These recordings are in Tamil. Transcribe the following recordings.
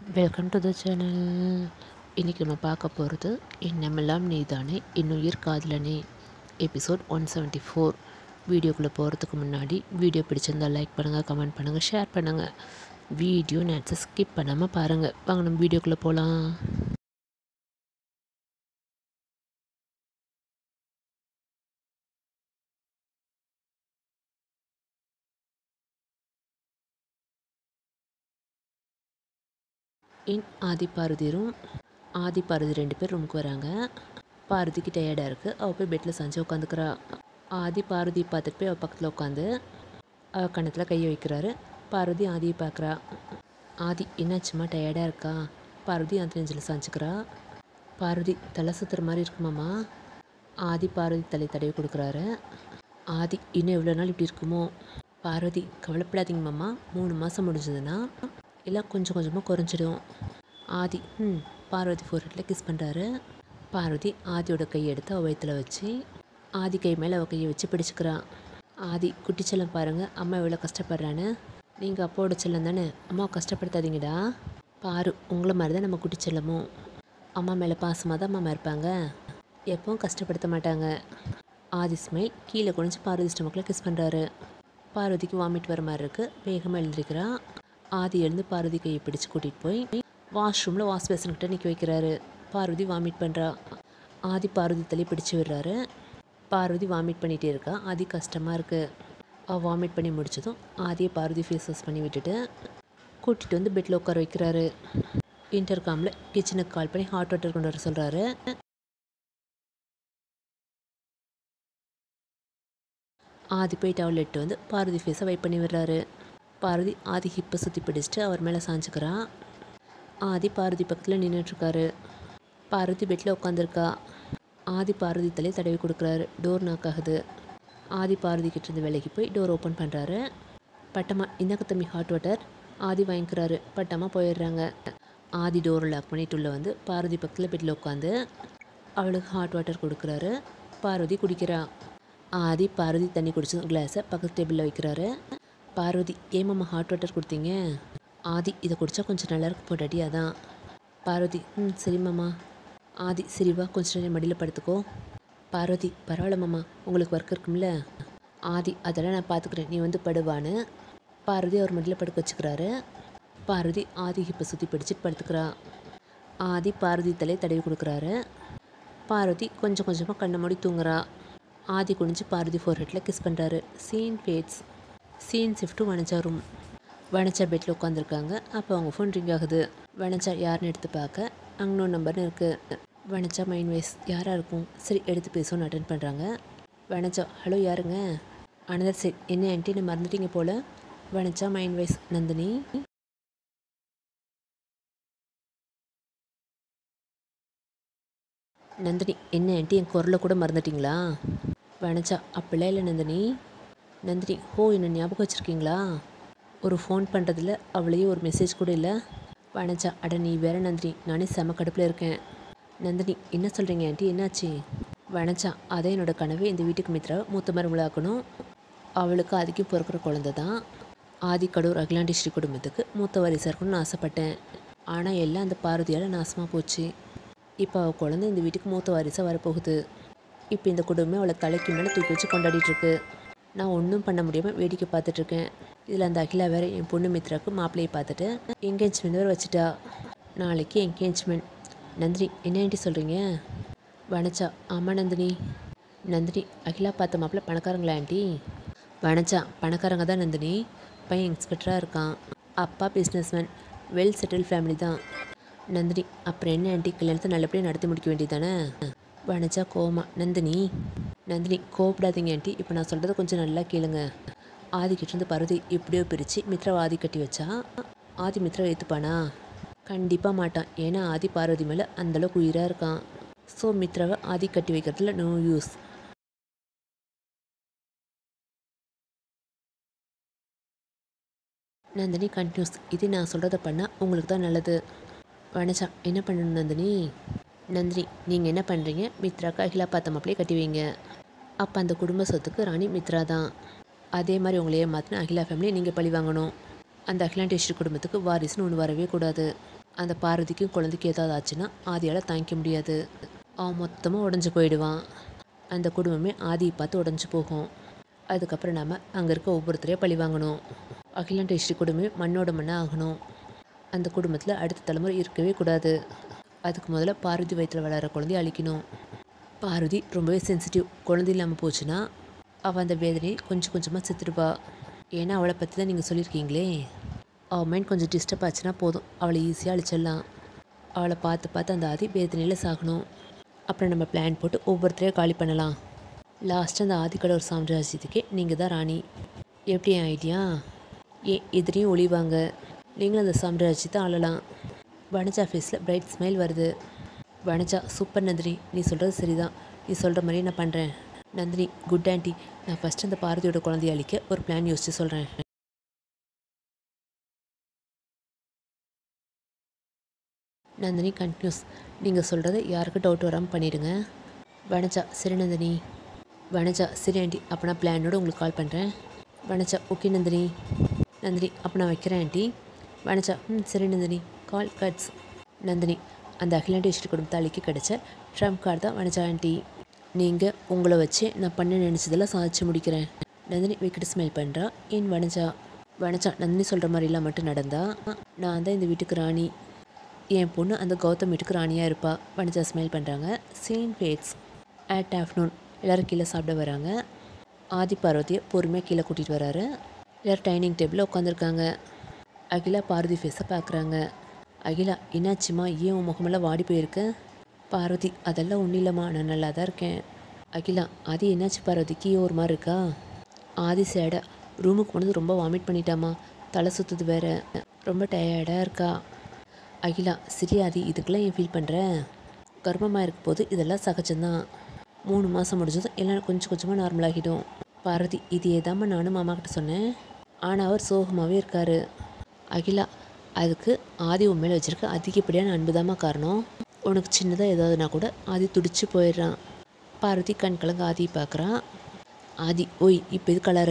Welcome to the channel. இன்றைக்கி நம்ம பார்க்க போகிறது எண்ணமெல்லாம் நீதானே இன்னுயிர் காதலனே எபிசோட் 174. வீடியோக்குள்ளே போகிறதுக்கு முன்னாடி வீடியோ பிடிச்சிருந்தால் லைக் பண்ணுங்கள், கமெண்ட் பண்ணுங்கள், ஷேர் பண்ணுங்கள். வீடியோ நேரத்தை ஸ்கிப் பண்ணாமல் பாருங்கள். வாங்க நம்ம வீடியோக்குள்ளே போகலாம். ஆதி பார்வதி 2 பேர் ரூமுக்கு வராங்க. பார்வதிக்கு டயர்டாக இருக்குது. அவள் போய் பெட்டில் சாஞ்சு உட்காந்துக்கிறா. ஆதி பார்வதி பார்த்துட்டு போய் அவள் பக்கத்தில் உட்காந்து அவள் கன்னத்தில் கையை வைக்கிறாரு. பார்வதி ஆதியை பார்க்குறா. ஆதி என்னாச்சுமா, டயர்டாக இருக்கா? பார்வதி அந்த நெஞ்சில் சாஞ்சிக்கிறா. பார்வதி தலை சுற்றுற மாதிரி இருக்குமாம்மா. ஆதி பார்வதி தலை தடவி கொடுக்குறாரு. ஆதி இன்னும் எவ்வளோ நாள் இப்படி இருக்குமோ? பார்வதி கவலைப்படாதீங்க மாமா, 3 மாதம் முடிஞ்சதுன்னா எல்லாம் கொஞ்சம் கொஞ்சமாக குறைஞ்சிடும். ஆதி பார்வதி ஃபோர்ஹெட்டில் கிஸ் பண்ணுறாரு. பார்வதி ஆதியோட கையை எடுத்து அவள் வயிற்றில் வச்சு ஆதி கை மேலே அவள் கையை வச்சு பிடிச்சிக்கிறான். ஆதி குட்டி செல்லம் பாருங்கள், அம்மா எவ்வளோ கஷ்டப்படுறான்னு. நீங்கள் அப்பாவோட செல்லம் தானே, அம்மாவை கஷ்டப்படுத்தாதீங்கடா. பாரு, உங்களை மாதிரி தான் நம்ம குட்டி செல்லமும். அம்மா மேலே பாசமாக தான் அம்மா இருப்பாங்க, எப்பவும் கஷ்டப்படுத்த மாட்டாங்க. ஆதி ஸ்மைல் கீழே குனிஞ்சு பார்வதி ஸ்டமக்கில் கிஸ் பண்ணுறாரு. பார்வதிக்கு வாமிட் வர மாதிரி இருக்குது. வேகமாக எழுந்திருக்கிறான். ஆதி எழுந்து பார்வதி கையை பிடிச்சி கூட்டிகிட்டு போய் வாஷ்ரூமில் வாஷ் பேசன்கிட்ட நிற்க வைக்கிறாரு. பார்வதி வாமிட் பண்ணுறா. ஆதி பார்வதி தள்ளி பிடிச்சி விடுறாரு. பார்வதி வாமிட் பண்ணிகிட்டே இருக்கா. ஆதி கஷ்டமாக இருக்குது. அவள் வாமிட் பண்ணி முடிச்சதும் ஆதியை பார்வதி ஃபேஸ் வாஷ் பண்ணி விட்டுட்டு கூட்டிகிட்டு வந்து பெட்டில் உட்கார வைக்கிறாரு. இன்டர்காமில் கிச்சனுக்கு கால் பண்ணி ஹாட் வாட்டர் கொண்டு வர சொல்கிறாரு. ஆதி போய் டவல் எடுத்து வந்து பார்வதி ஃபேஸை வைப் பண்ணி விடுறாரு. பார்வதி ஆதி ஹிப்பை சுற்றி பிடிச்சிட்டு அவர் மேலே சாஞ்சிக்கிறான். ஆதி பார்வதி பக்கத்தில் நின்றுட்டுருக்காரு. பார்வதி பெட்டில் உட்காந்துருக்கா. ஆதி பார்வதி தலையை தடவி கொடுக்குறாரு. டோர் நாக் ஆகுது. ஆதி பார்வதி கிட்டேருந்து விலைக்கு போய் டோர் ஓப்பன் பண்ணுறாரு. பட்டம்மா இந்தாக்க தம்பி ஹாட் வாட்டர். ஆதி வாங்கிக்கிறாரு. பட்டம்மா போயிடுறாங்க. ஆதி டோரை லாக் பண்ணிட்டு உள்ள வந்து பார்வதி பக்கத்தில் பெட்டில் உட்காந்து அவளுக்கு ஹாட் வாட்டர் கொடுக்குறாரு. பார்வதி குடிக்கிறா. ஆதி பார்வதி தண்ணி குடிச்சதும் கிளாஸை பக்கத்து டேபிளில் வைக்கிறாரு. பார்வதி ஏமாம்மா ஹாட் வாட்டர் கொடுத்தீங்க? ஆதி இதை குடித்தா கொஞ்சம் நல்லாயிருக்கு போட்டாட்டி அதான். பார்வதி சரிம்மாம்மா. ஆதி சரிவா கொஞ்சம் நேரம் மடியில் படுத்துக்கோ. பார்வதி பரவாயில்ல மாமா, உங்களுக்கு ஒர்க் இருக்கும்ல. ஆதி அதெல்லாம் நான் பார்த்துக்கிறேன், நீ வந்து படுவான்னு பார்வதி அவர் மடியில் படுக்க வச்சுக்கிறாரு. பார்வதி ஆதி ஹிப்பை சுற்றி பிடிச்சிட்டு படுத்துக்கிறா. ஆதி பார்வதி தலையை தடவி கொடுக்குறாரு. பார்வதி கொஞ்சம் கொஞ்சமாக கண்ணை மூடி தூங்குறா. ஆதி குனிஞ்சு பார்வதி ஃபோர்ஹெட்டில் கிஸ் பண்ணுறாரு. Scene fades. Scene shift to Vanaja room. Vanaja பெட்டில் உட்காந்துருக்காங்க. அப்போ அவங்க ஃபோன் ரிங் ஆகுது. வனஜா யாருன்னு எடுத்து பார்க்க அங்கே நம்பர்னு இருக்குது. வனஜா மைண்ட் வைஸ் யாராக இருக்கும், சரி எடுத்து பேசுவோன்னு அட்டென்ட் பண்ணுறாங்க. வனஜா ஹலோ யாருங்க? அனதர் சரி என்ன ஆன்ட்டின்னு மறந்துட்டீங்க போல். Vanaja mind voice Nandini. நந்தினி என்ன ஆன்ட்டி என் குரலை கூட மறந்துட்டிங்களா? வனஜா அப்படிலாம் இல்லை நந்தினி. நந்தினி ஹோ என்ன ஞாபகம் வச்சுருக்கீங்களா? ஒரு ஃபோன் பண்ணுறதில்ல, அவளையே ஒரு மெசேஜ் கூட இல்லை. வனஜா அட நீ வேற நந்தினி, நானே செம கடுப்பில் இருக்கேன். நந்தினி என்ன சொல்கிறீங்க ஆண்டி, என்னாச்சு? வனஜா அதை என்னோடய கனவே இந்த வீட்டுக்கு மித்ராவை மூத்த மருமகளாக்கணும். அவளுக்கு ஆதிக்கும் பிறக்கிற குழந்தை தான். ஆதி கடூர் அகிலாண்டி ஸ்ரீ குடும்பத்துக்கு மூத்த வாரிசாக இருக்கணும்னு ஆசைப்பட்டேன். ஆனால் எல்லாம் அந்த பார்வதியால் நாசமாக போச்சு. இப்போ அவள் குழந்தை இந்த வீட்டுக்கு மூத்த வாரிசாக வரப்போகுது. இப்போ இந்த குடும்பமே அவளை தலைக்கு மேலே தூக்கி வச்சு கொண்டாடிட்டுருக்கு. நான் ஒன்றும் பண்ண முடியாமல் வேடிக்கை பார்த்துட்ருக்கேன். இதில் அந்த அகிலா வேறு என் பொண்ணு மித்ராவுக்கு மாப்பிள்ளையை பார்த்துட்டு என்கேஜ்மெண்ட் வேறு வச்சுட்டா. நாளைக்கு என்கேஜ்மெண்ட். நந்தினி என்ன ஆண்டி சொல்கிறீங்க? வனஜா ஆமாம் நந்தினி. நந்தினி அகிலா பார்த்த மாப்பிள்ளை பணக்காரங்களா ஆண்டி? வனஜா பணக்காரங்க தான் நந்தினி. பையன் இன்ஸ்பெக்டராக இருக்கான். அப்பா பிஸ்னஸ்மேன், வெல் செட்டில் ஃபேமிலி தான். நந்தினி அப்புறம் என்ன ஆண்டி, கல்யாணத்தை நல்லபடியாக நடத்தி முடிக்க வேண்டியதானே? வனஜா கோமா. நந்தினி கோபப்படாதீங்க ஆண்டி, இப்போ நான் சொல்கிறத கொஞ்சம் நல்லா கேளுங்க. ஆதிக்கிட்டேருந்து பார்வதி எப்படியோ பிரித்து மித்ராவை ஆதி கட்டி வச்சா ஆதி மித்ரா ஏற்றுப்பானா? கண்டிப்பாக மாட்டான். ஏன்னா ஆதி பார்வதி மேலே அந்தளவுக்கு உயிராக இருக்கான். ஸோ மித்ராவை ஆதி கட்டி வைக்கிறதுல நோ யூஸ். நந்தினி கன்டினியூஸ். இதே நான் சொல்கிறத பண்ணால் உங்களுக்கு தான் நல்லது. வனஜா என்ன பண்ணணும் நந்தினி? நந்தினி நீங்கள் என்ன பண்ணுறீங்க, மித்ராக்கு அகிலா பார்த்த மாப்பிள்ளையை கட்டி வைங்க. அப்போ அந்த குடும்ப சொத்துக்கு ராணி மித்ரா தான். அதே மாதிரி உங்களையே மாற்றின அகிலா ஃபேமிலியை நீங்கள் பழி வாங்கணும். அந்த அகிலாண்டேஸ்வரி குடும்பத்துக்கு வாரிசுன்னு ஒன்று வரவே கூடாது. அந்த பார்வதிக்கும் குழந்தைக்கும் ஏதாவது ஆச்சுன்னா ஆதியால் தாங்கிக்க முடியாது. அவன் மொத்தமாக உடஞ்சி போயிடுவான். அந்த குடும்பமே ஆதியை பார்த்து உடஞ்சி போகும். அதுக்கப்புறம் நாம் அங்கே இருக்க ஒவ்வொருத்தரையும் பழி வாங்கணும். அகிலாண்ட ஹிஸ்ட்ரி குடும்பமே மண்ணோட மண்ணாக ஆகணும். அந்த குடும்பத்தில் அடுத்த தலைமுறை இருக்கவே கூடாது. அதுக்கு முதல்ல பார்வதி வயிற்றில் வளர குழந்தைய அழிக்கணும். பார்வதி ரொம்பவே சென்சிட்டிவ். குழந்தை இல்லாமல் போச்சுன்னா அவள் அந்த வேதனையை கொஞ்சம் கொஞ்சமாக செத்துடுவா. ஏன்னா அவளை பற்றி தான் நீங்கள் சொல்லியிருக்கீங்களே. அவள் மைண்ட் கொஞ்சம் டிஸ்டர்ப் ஆச்சுன்னா போதும், அவளை ஈஸியாக அழிச்சிடலாம். அவளை பார்த்து பார்த்து அந்த ஆதி வேதனையில் சாகணும். அப்புறம் நம்ம பிளான் போட்டு ஒவ்வொருத்தரையும் காலி பண்ணலாம். லாஸ்ட்டு அந்த ஆதிக்கடவுர் சாம்ராஜ்யத்துக்கே நீங்கள் தான் ராணி. எப்படி என் ஐடியா? ஏன் எதிரையும் ஒளிவாங்க, நீங்களும் அந்த சாம்ராஜ்யத்தை ஆளலாம். வனஜா ஃபேஸில் பிரைட் ஸ்மைல் வருது. வனஜா சூப்பர் நந்தினி, நீ சொல்கிறது சரிதான். நீ சொல்கிற மாதிரியே நான் பண்ணுறேன். Nandini good aunty. நான் ஃபஸ்ட்டு அந்த பார்வதியோட குழந்தைய அழிக்க ஒரு பிளான் யோசித்து சொல்கிறேன். நந்தினி கண்டினியூஸ். நீங்கள் சொல்கிறத யாருக்கும் டவுட் வராமல் பண்ணிவிடுங்க. வனஜா சரி நந்தினி. வனஜா சரி ஆண்டி, அப்போ நான் பிளானோடு உங்களுக்கு கால் பண்ணுறேன். வனஜா ஓகே நந்தினி. நந்தினி அப்போ நான் வைக்கிறேன் ஆண்டி. வனஜா சரி நந்தினி. கால் கட்ஸ். நந்தினி அந்த அகிலாண்ட ஹிஸ்ட்ரி குடும்பத்தை அழிக்க கிடச்ச ட்ரம்ப் கார்டு தான் வனஜா ஆண்டி. நீங்கள் உங்களை வச்சு நான் பண்ண நினச்சதெல்லாம் சாதிச்சு முடிக்கிறேன். நந்தினி விக்கெட் ஸ்மைல் பண்ணுறா. ஏன் வனஜா? வனஜா நந்தினி சொல்கிற மாதிரிலாம் மட்டும் நடந்தா நான் தான் இந்த வீட்டுக்கு ராணி. என் பொண்ணு அந்த கௌதம் வீட்டுக்கு ராணியாக இருப்பா. வனஜா ஸ்மைல் பண்ணுறாங்க. Scene fades. அட் ஆஃப்டர்நூன் எல்லோரும் கீழே சாப்பிட வராங்க. ஆதி பார்வதியை பொறுமையாக கீழே கூட்டிகிட்டு வராரு. எல்லோரும் டைனிங் டேபிளில் உட்காந்துருக்காங்க. அகிலா பார்வதி ஃபேஸை பார்க்குறாங்க. அகிலா என்னாச்சுமா, ஏன் உன் முகமெல்லாம் வாடி போயிருக்கு? பார்வதி அதெல்லாம் ஒன்றும் இல்லைம்மா, நான் நல்லா தான் இருக்கேன். அகிலா ஆதி என்னாச்சு பார்வதிக்கு ஒரு மாதிரி இருக்கா? ஆதி சேடை ரூமுக்கு போனது ரொம்ப வாமிட் பண்ணிட்டாமா, தலை சுற்றுது வேற, ரொம்ப டயர்டாக இருக்கா. அகிலா சரி ஆதி, இதுக்கெல்லாம் ஏன் ஃபீல் பண்ணுற? கர்ப்பமாக இருக்கும் போது இதெல்லாம் சகஜம்தான். 3 மாதம் முடிஞ்சதும் எல்லாம் கொஞ்சம் கொஞ்சமாக நார்மலாகிடும். பார்வதி இது ஏதாம்மா நானும் மாமா கிட்ட சொன்னேன், ஆனால் அவர் சோகமாகவே இருக்கார். அகிலா அதுக்கு ஆதி உண்மையில் வச்சுருக்க அதிகப்படியான அன்பு தாம்மா காரணம். உனக்கு சின்னதாக ஏதாவதுனா கூட ஆதி துடிச்சு போயிடுறான். பார்வதி கண் கலங்க ஆதியை பார்க்குறான். ஆதி ஓய் இப்போ இது கலர?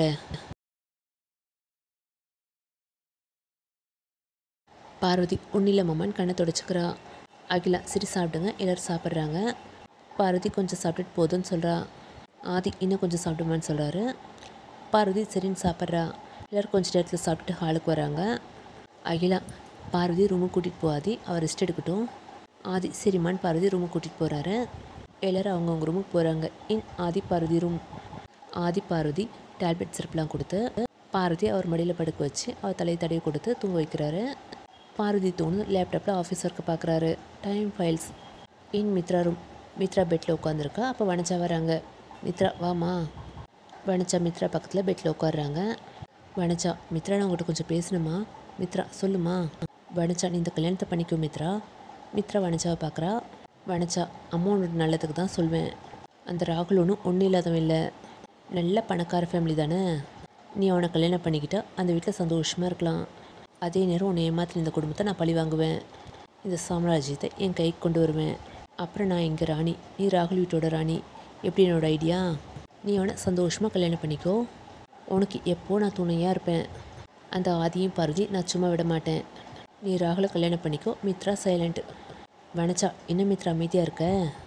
பார்வதி ஒன்றில்லை மாமான்னு கண்ணை தொடச்சிக்கிறா. அகிலா சரி சாப்பிடுங்க, எல்லோரும் சாப்பிட்றாங்க. பார்வதி கொஞ்சம் சாப்பிட்டுட்டு போதும்னு சொல்கிறா. ஆதி இன்னும் கொஞ்சம் சாப்பிடுமான்னு சொல்கிறாரு. பார்வதி சரின்னு சாப்பிட்றா. எல்லோரும் கொஞ்சம் நேரத்தில் சாப்பிட்டுட்டு ஹாலுக்கு வராங்க. அகிலா பார்வதி ரூமுக்கு கூட்டிகிட்டு போகாதி, அவர் ரெஸ்ட் எடுக்கட்டும். ஆதி சரிம்மான்னு பார்வதி ரூமுக்கு கூட்டிகிட்டு போகிறாரு. எல்லோரும் அவங்கவுங்க ரூமுக்கு போகிறாங்க. In Aadhi Parvathi room. Aadhi Parvathi tablet சிரப்லாம் கொடுத்து பார்வதி அவர் மடியில் படுக்க வச்சு அவர் தலையை தடவி கொடுத்து தூங்க வைக்கிறாரு. பார்வதி தூணு லேப்டாப்பில் ஆஃபீஸ் ஒர்க்கை பார்க்குறாரு. Time flies. In Mithra room. Mithra பெட்டில் உட்காந்துருக்கா. அப்போ வனஜா வராங்க. மித்ரா வாமா. வனஜா மித்ரா பக்கத்தில் பெட்டில் உட்காடுறாங்க. வனஜா மித்ரா நான் உங்கள்கிட்ட கொஞ்சம் பேசணுமா? மித்ரா சொல்லுமா. வனஜா நீ இந்த கல்யாணத்தை பண்ணிக்கோ மித்ரா. மித்ரா வனஜாவை பார்க்குறா. வனஜா அம்மாவோட நல்லதுக்கு தான் சொல்வேன். அந்த ராகுல் ஒன்றும் இல்லாதவன் இல்லை, நல்ல பணக்கார ஃபேமிலி தானே. நீ அவனை கல்யாணம் பண்ணிக்கிட்டா அந்த வீட்டில் சந்தோஷமாக இருக்கலாம். அதே நேரம் உன்னை ஏமாத்தின இந்த குடும்பத்தை நான் பழி வாங்குவேன். இந்த சாம்ராஜ்யத்தை என் கைக்கு கொண்டு வருவேன். அப்புறம் நான் இங்கே ராணி, நீ ராகுல் வீட்டோட ராணி. எப்படி என்னோட ஐடியா? நீ அவனை சந்தோஷமாக கல்யாணம் பண்ணிக்கோ. உனக்கு எப்போ நான் துணையாக இருப்பேன். அந்த ஆதியும் பார்வதி நான் சும்மா விட மாட்டேன். நீ ராகுலை கல்யாணம் பண்ணிக்கோ. மித்ரா சைலண்ட். வனஜா என்ன மித்ரா அமைதியாக இருக்க?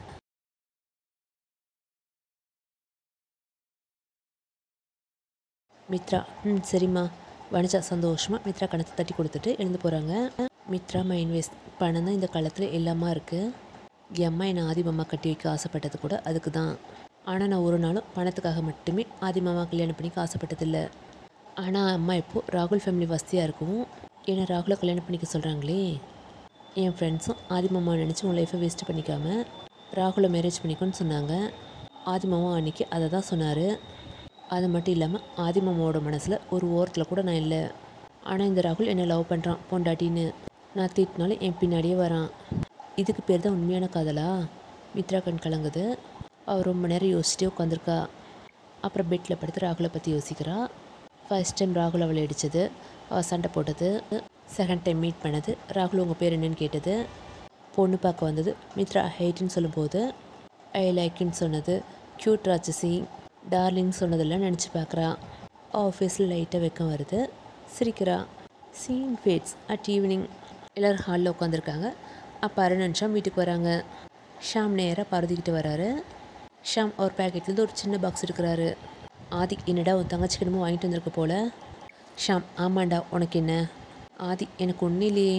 மித்ரா சரிம்மா. வனஜா சந்தோஷமாக மித்ரா கணத்தை தட்டி கொடுத்துட்டு எழுந்து போகிறாங்க. Mithra mind voice. பணம் தான் இந்த காலத்தில் எல்லாமா இருக்குது. என் அம்மா என்னை ஆதிமாமா கட்டி வைக்க ஆசைப்பட்டது கூட அதுக்கு தான். ஆனால் நான் ஒரு நாளும் பணத்துக்காக மட்டுமே ஆதிமாமா கல்யாணம் பண்ணிக்க ஆசைப்பட்டதில்லை. ஆனால் அம்மா இப்போது ராகுல் ஃபேமிலி வசதியாக இருக்கும், ஏன்னா ராகுலை கல்யாணம் பண்ணிக்க சொல்கிறாங்களே. என் ஃப்ரெண்ட்ஸும் ஆதிமாமா நினச்சி உன் லைஃப்பை வேஸ்ட் பண்ணிக்காமல் ராகுலை மேரேஜ் பண்ணிக்கோன்னு சொன்னாங்க. ஆதிமாமா அன்றைக்கி அதை தான் சொன்னார். அது மட்டும் இல்லாமல் ஆதிமாமாவோட மனசில் ஒரு ஓரத்தில் கூட நான் இல்லை. ஆனால் இந்த ராகுல் என்னை லவ் பண்ணுறான் பொண்டாட்டின்னு. நான் திட்டினாலும் என் பின்னாடியே வரான். இதுக்கு பேர் தான் உண்மையான காதலா? மித்ரா கண் கலங்குது. அவள் ரொம்ப நேரம் யோசிச்சுட்டே உட்காந்துருக்கா. அப்புறம் பெட்டில் படுத்து ராகுலை பற்றி யோசிக்கிறா. ஃபர்ஸ்ட் டைம் ராகுல் அவளை அடித்தது, அவள் சண்டை போட்டது, செகண்ட் டைம் மீட் பண்ணது, ராகுல் உங்கள் பேர் என்னன்னு கேட்டது, பொண்ணு பார்க்க வந்தது, மித்ரா ஹைட்டுன்னு சொல்லும்போது ஐ லைக்குன்னு சொன்னது, க்யூட் ராட்சசி, டார்லிங் சொன்னதெல்லாம் நினச்சி பார்க்குறா. அவள் ஃபேஸில் லைட்டாக வெக்கம் வருது. சிரிக்கிறா. Scene fades. அட் ஈவினிங் எல்லோரும் ஹாலில் உட்காந்துருக்காங்க. அப்போ அருண் ஷாம் வீட்டுக்கு வராங்க. ஷாம் நேராக பார்வதிக்கிட்ட வராரு. ஷாம் அவர் பேக்கெட்லேருந்து ஒரு சின்ன பாக்ஸ் எடுக்கிறாரு. ஆதி, என்னடா உன் தங்கச்சிக்கு என்னமோ வாங்கிட்டு வந்திருக்க போல. ஷாம், ஆமாண்டா, உனக்கு என்ன? ஆதி, எனக்கு ஒன்றும் இல்லையே.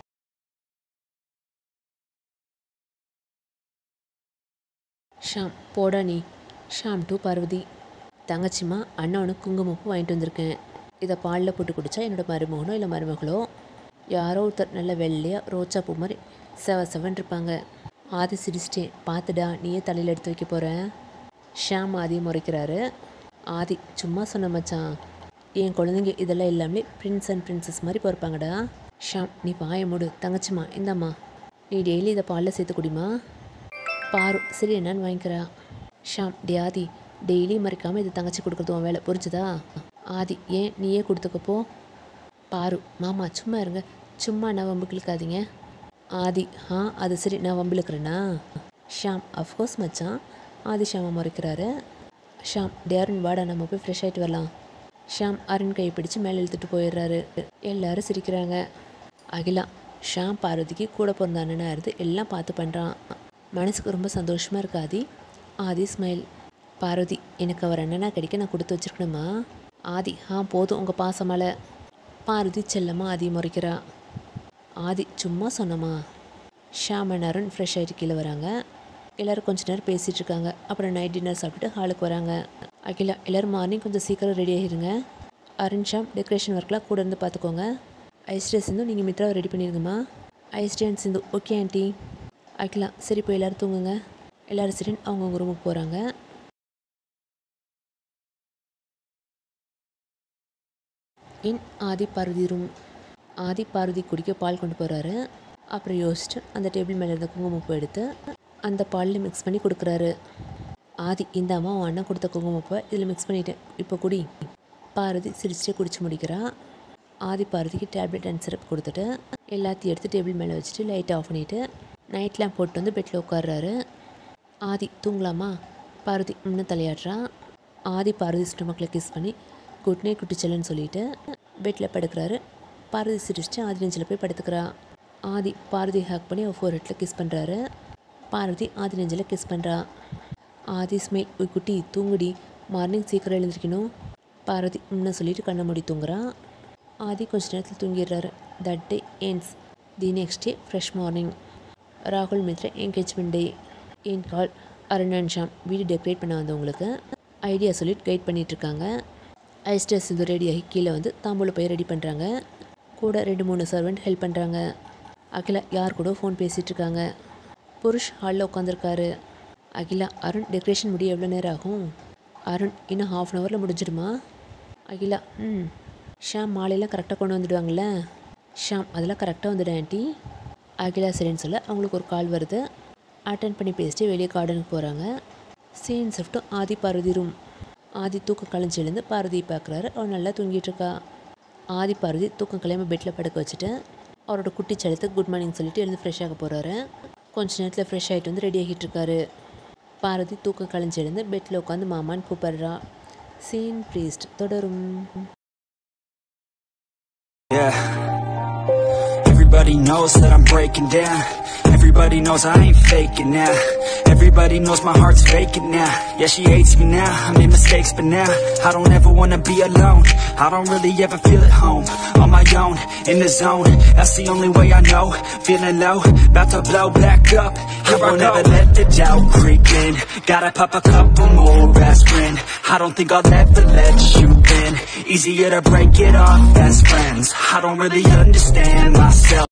ஷாம், போடா நீ. ஷாம் டு பார்வதி, தங்கச்சிம்மா, அண்ணனுக்கு குங்குமப்பூ வாங்கிட்டு வந்திருக்கேன். இதை பாலில் போட்டு குடித்தா என்னோடய மருமகனோ இல்லை மருமகளோ யாரோ ஒருத்தர் நல்ல வெள்ளையாக ரோச்சா பூ மாதிரி செவன் இருப்பாங்க. ஆதி சிரிச்சிட்டேன், பார்த்துடா, நீயே தலையில் எடுத்து வைக்க போகிறேன். ஷாம் ஆதியை முறைக்கிறாரு. ஆதி, சும்மா சொன்ன மச்சான், என் குழந்தைங்க இதெல்லாம் எல்லாமே பிரின்ஸ் அண்ட் பிரின்சஸ் மாதிரி பிறப்பாங்கடா. ஷாம், நீ வாய மூடு. தங்கச்சிம்மா, இந்தாம்மா, நீ டெய்லி இதை பாலில் சேர்த்து குடிமா. பாரு, சரி என்னன்னு வாங்கிக்கிறா. ஷாம், ஆதி, டெய்லி மறைக்காமல் இது தங்கச்சி கொடுக்குறது உன் வேலை, புரிஞ்சுதா? ஆதி, ஏன் நீயே கொடுத்துக்கப்போ. பாரு, மாமா சும்மா இருங்க, சும்மா நான் வம்பு கிழக்காதீங்க. ஆதி, அது சரி, நான் வம்பு இழுக்கிறேன்னா? ஷாம், அஃப்கோர்ஸ் மச்சான். ஆதி ஷாமை முறைக்கிறாரு. ஷாம், அருண், வாடா, நம்ம போய் ஃப்ரெஷ் ஆகிட்டு வரலாம். ஷாம் அருண் கையை பிடிச்சி மேலே இழுத்துட்டு போயிடுறாரு. எல்லோரும் சிரிக்கிறாங்க. அகிலா, ஷாம் பார்வதிக்கு கூட பிறந்த அண்ணனாக இருந்து எல்லாம் பார்த்து பண்ணுறான். மனசுக்கு ரொம்ப சந்தோஷமாக இருக்கு ஆதி. ஆதி ஸ்மைல். பார்வதி, எனக்கு அவர் அண்ணனா கிடைக்க நான் கொடுத்து வச்சுருக்கணுமா? ஆதி, போதும் உங்கள் பாசமால. பார்வதி செல்லமாக ஆதி முறைக்கிறா. ஆதி, சும்மா சொன்னம்மா. ஷாம் அண்ட் அருண் ஃப்ரெஷ் ஆகிட்டு கீழே வராங்க. எல்லோரும் கொஞ்ச நேரம் பேசிகிட்டு இருக்காங்க. அப்புறம் நைட் டின்னர் சாப்பிட்டுட்டு ஹாலுக்கு வராங்க. அகிலா, எல்லோரும் மார்னிங் கொஞ்சம் சீக்கிரம் ரெடி ஆகிருங்க. அருண் ஷாம் டெக்கரேஷன் ஒர்க்லாம் கூட இருந்து பார்த்துக்கோங்க. ஐஸ்டே சிந்து, நீங்கள் மித்ராவை ரெடி பண்ணிடுங்கம்மா. ஐஸ்டே and Sindhu, okay aunty. Akila, சரி, போய் எல்லோரும் தூங்குங்க. எல்லோரும் சரின்னு அவங்கவுங்க ரூமுக்கு போகிறாங்க. In Aadhi Parvathi room. ஆதி பார்வதி குடிக்க பால் கொண்டு போகிறாரு. அப்புறம் யோசிச்சுட்டு அந்த டேபிள் மேலே இருந்த குங்குமப்பூ எடுத்து அந்த பாலில் மிக்ஸ் பண்ணி கொடுக்குறாரு. ஆதி, இந்தாம்மா, உன் அண்ணன் கொடுத்த குங்குமப்பூவை இதில் மிக்ஸ் பண்ணிட்டேன், இப்போ குடி. பார்வதி சிரிச்சிட்டே குடிச்சு முடிக்கிறா. ஆதி பார்வதிக்கு டேப்லெட் அண்ட் சிரப் கொடுத்துட்டு எல்லாத்தையும் எடுத்து டேபிள் மேலே வச்சுட்டு லைட்டை ஆஃப் பண்ணிவிட்டு நைட் லேம்ப் போட்டு வந்து பெட்டில் உட்கார்றாரு. ஆதி, தூங்கலாமா? பார்வதி இன்னும் தலையாடுறா. ஆதி பார்வதி ஸ்டொமக்கில் கிஸ் பண்ணி குட் நைட் குட்டிச்சலன்னு சொல்லிவிட்டு பெட்டில் படுக்கிறாரு. பார்வதி சிரிச்சிட்டு ஆதி நெஞ்சில் போய் படுத்துக்கிறா. ஆதி பார்வதி ஹேக் பண்ணி அவர் ஃபோர்ஹெட்டில் கிஸ் பண்ணுறாரு. பார்வதி ஆதி நெஞ்சில் கிஸ் பண்ணுறா. ஆதி ஸ்மைல், ஒரு குட்டி தூங்குடி, மார்னிங் சீக்கிரம் எழுந்திருக்கணும். பார்வதி இன்னும் சொல்லிவிட்டு கண்ணை மூடி தூங்குறா. ஆதி கொஞ்ச நேரத்தில் தூங்கிடுறாரு. That day ends. The next day fresh morning. ராகுல் மித்ரா என்கேஜ்மெண்ட் டே. என் கால். அருண் அண்ட் ஷாம் வீடு டெக்கரேட் பண்ண வந்தவங்களுக்கு ஐடியா சொல்லிட்டு கைட் பண்ணிகிட்ருக்காங்க. ஐஸ்டர்ஸ் இது ரெடியாகி கீழே வந்து தாம்பூல போய் ரெடி பண்ணுறாங்க. கூட 2-3 சர்வெண்ட் ஹெல்ப் பண்ணுறாங்க. அகிலா யார் கூட ஃபோன் பேசிகிட்ருக்காங்க. புருஷ் ஹாலில் உட்காந்துருக்காரு. அகிலா, அருண் டெக்கரேஷன் முடிய எவ்வளோ நேரம் ஆகும்? அருண், இன்னும் ½ அன் ஹவரில் முடிஞ்சிடுமா? அகிலா, ஷாம் மாலையெல்லாம் கரெக்டாக கொண்டு வந்துடுவாங்கள்ல? ஷாம், அதெல்லாம் கரெக்டாக வந்துடும் ஆண்டி. அகிலா சரின்னு சொல்ல அவங்களுக்கு ஒரு கால் வருது. அட்டன் பண்ணி பேசிட்டு வெளியே கார்டனுக்கு போகிறாங்க. Scene shift Aadhi Parvathi room. Aadhi தூக்கம் கலைஞ்சிலேருந்து பார்வதியை பார்க்குறாரு. அவள் நல்லா தூங்கிட்டு இருக்கா. ஆதி பார்வதி தூக்கம் கலையாமல் பெட்டில் படுக்க வச்சுட்டு அவரோட குட்டி செல்லத்துக்கு குட் மார்னிங் சொல்லிட்டு எழுந்து ஃப்ரெஷ் ஆக போகிறாரு. கொஞ்ச நேரத்தில் ஃப்ரெஷ் ஆகிட்டு வந்து ரெடி ஆகிட்டு இருக்காரு. பார்வதி தூக்கம் கலைஞ்சி எழுந்து பெட்டில் உட்காந்து மாமான்னு கூப்பிடுறா. சீன் ப்ரீஸ்ட் தொடரும். Everybody knows that I'm breaking down. Everybody knows I ain't faking now. Everybody knows my heart's faking now. Yeah, she hates me now, I made mistakes but now I don't ever wanna be alone. I don't really ever feel at home. On my own, in the zone, that's the only way I know. Feeling low, about to blow back up. I won't ever let the doubt creep in. Gotta pop a couple more aspirin. I don't think I'll ever let you in. Easier to break it off best friends. I don't really understand myself.